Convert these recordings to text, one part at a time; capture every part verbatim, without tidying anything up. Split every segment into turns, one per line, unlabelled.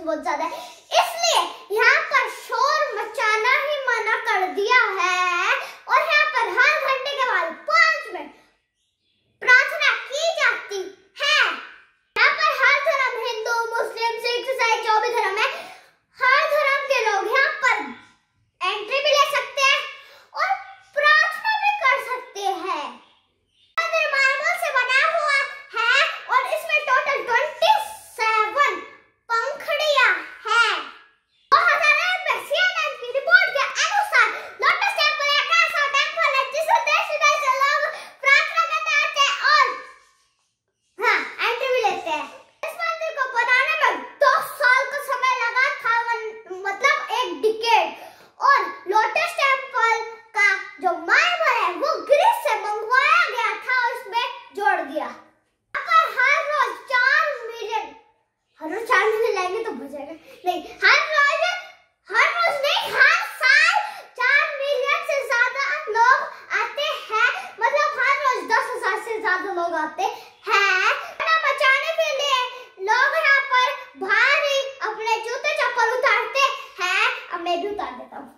बहुत ज्यादा है, इसलिए यहाँ पर शोर मचाना ही मना कर दिया है और यहाँ पर हर घंटे के बाद पांच मिनट प्रार्थना की जाती है। यहाँ पर हर धर्म, हिंदू, मुस्लिम, सिख, ईसाई, जो भी धर्म है, हर धर्म के लोग यहाँ पर एंट्री भी ले सकते हैं और प्रार्थना भी कर सकते हैं। मंदिर मार्बल से बना हुआ है और इसमें टोटल सत्ताईस पंखुड़ियां हैं। दो हज़ार आठ में सीएनएन की रिपोर्ट के अनुसार लोटस टेंपल एक ऐसा टेंपल है जिसे देश विदेश से लोग प्रार्थना करने आते हैं और हाँ एंट्री भी लेते हैं। इस मंदिर को बनाने में दो साल का समय लगा था, मतलब एक डिकेड, और लोटस टेंपल का जो मार्बल है वो ग्रीस से मंगवाया गया था और इसमें जोड़ दिया। पर हर रोज चार मिलियन हर रोज चार मिलियन लाएंगे तो हो जाएगा, नहीं हर रोज हर रोज नहीं हर साल चार मिलियन से ज्यादा लोग आते हैं, मतलब हर रोज दस हजार से ज्यादा लोग आते हैं। बचाने के लिए लोग यहाँ पर भारी अपने जूते चप्पल उतारते हैं। अब मैं भी उतार देता हूँ,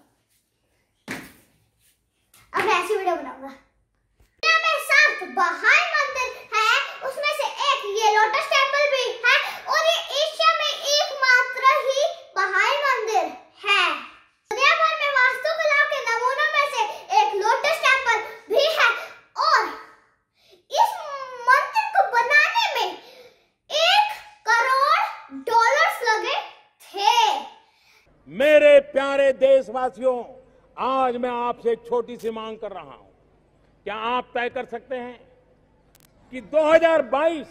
अब मैं ऐसी वीडियो बनाऊंगा। दुनिया में सात बहाई मंदिर है, उसमें से एक ये लोटस टेंपल भी है और ये एशिया में एकमात्र ही बहाई मंदिर है। दुनिया भर में वास्तुकला के नमूनों में से एक लोटस टेंपल भी है और इस मंदिर को बनाने में एक करोड़ डॉलर्स लगे थे।
मेरे प्यारे देशवासियों, आज मैं आपसे एक छोटी सी मांग कर रहा हूं। क्या आप तय कर सकते हैं कि दो हज़ार बाईस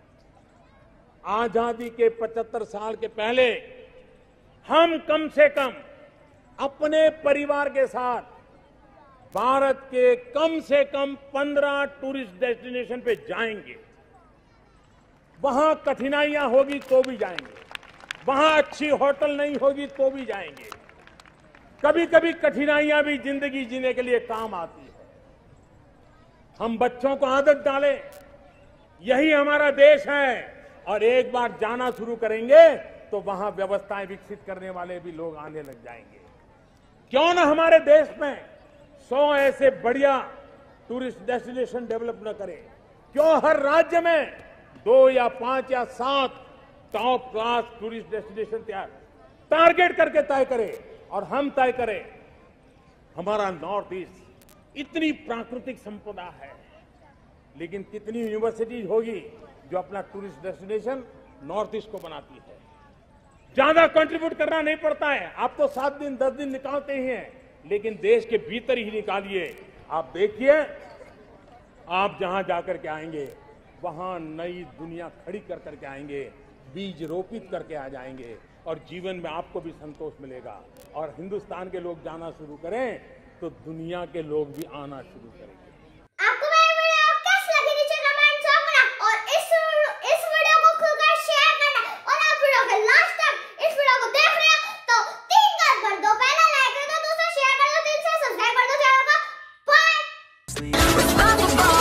आजादी के पचहत्तर साल के पहले हम कम से कम अपने परिवार के साथ भारत के कम से कम पंद्रह टूरिस्ट डेस्टिनेशन पे जाएंगे। वहां कठिनाइयां होगी तो भी जाएंगे, वहां अच्छी होटल नहीं होगी तो भी जाएंगे। कभी कभी कठिनाइयां भी जिंदगी जीने के लिए काम आती है। हम बच्चों को आदत डालें, यही हमारा देश है, और एक बार जाना शुरू करेंगे तो वहां व्यवस्थाएं विकसित करने वाले भी लोग आने लग जाएंगे। क्यों ना हमारे देश में सौ ऐसे बढ़िया टूरिस्ट डेस्टिनेशन डेवलप न करें? क्यों हर राज्य में दो या पांच या सात टॉप क्लास टूरिस्ट डेस्टिनेशन तैयार टारगेट करके तय करें और हम तय करें। हमारा नॉर्थ ईस्ट इतनी प्राकृतिक संपदा है, लेकिन कितनी यूनिवर्सिटीज होगी जो अपना टूरिस्ट डेस्टिनेशन नॉर्थ ईस्ट को बनाती है। ज्यादा कंट्रीब्यूट करना नहीं पड़ता है, आप तो सात दिन दस दिन निकालते ही हैं, लेकिन देश के भीतर ही निकालिए। आप देखिए, आप जहां जाकर के आएंगे वहां नई दुनिया खड़ी कर करके आएंगे, बीज रोपित करके आ जाएंगे और जीवन में आपको भी संतोष मिलेगा। और हिंदुस्तान के लोग जाना शुरू करें तो दुनिया के लोग भी आना शुरू करेंगे।
आपको मेरी वीडियो कैसी लगी नीचे कमेंट करना और इस इस वीडियो को खुलकर शेयर करना, और आप वीडियो के लास्ट तक इस वीडियो को देख रहे हैं तो तीन कर कर दो, पहला लाइक कर दो, दूसरा शेयर कर दो, तीसरा सब्सक्राइब कर दो चैनल को। बाय।